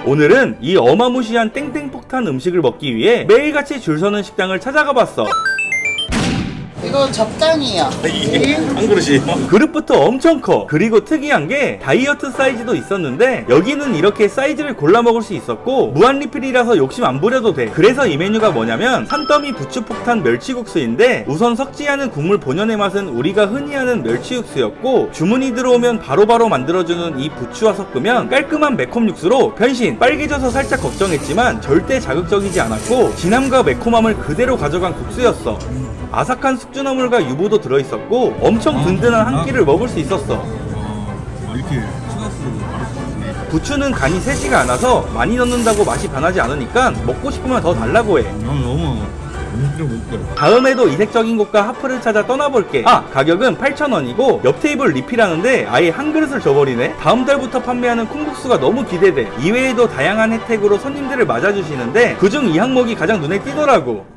오늘은 이 어마무시한 땡땡폭탄 음식을 먹기 위해 매일같이 줄 서는 식당을 찾아가 봤어. 이거 적당히요. 이게 한 그릇이에요? 그릇부터 엄청 커. 그리고 특이한 게 다이어트 사이즈도 있었는데 여기는 이렇게 사이즈를 골라 먹을 수 있었고 무한 리필이라서 욕심 안 부려도 돼. 그래서 이 메뉴가 뭐냐면 산더미 부추폭탄 멸치국수인데 우선 섞지 않은 국물 본연의 맛은 우리가 흔히 아는 멸치육수였고 주문이 들어오면 바로바로 만들어주는 이 부추와 섞으면 깔끔한 매콤 육수로 변신. 빨개져서 살짝 걱정했지만 절대 자극적이지 않았고 진함과 매콤함을 그대로 가져간 국수였어. 아삭한 숙주나물과 유부도 들어있었고 엄청 든든한 한 끼를 먹을 수 있었어. 이렇게 부추는 간이 세지가 않아서 많이 넣는다고 맛이 변하지 않으니까 먹고 싶으면 더 달라고 해. 너무 먹을게요. 다음에도 이색적인 곳과 하프를 찾아 떠나볼게. 가격은 8,000원이고 옆 테이블 리필하는데 아예 한 그릇을 줘버리네. 다음 달부터 판매하는 콩국수가 너무 기대돼. 이외에도 다양한 혜택으로 손님들을 맞아주시는데 그중 이 항목이 가장 눈에 띄더라고.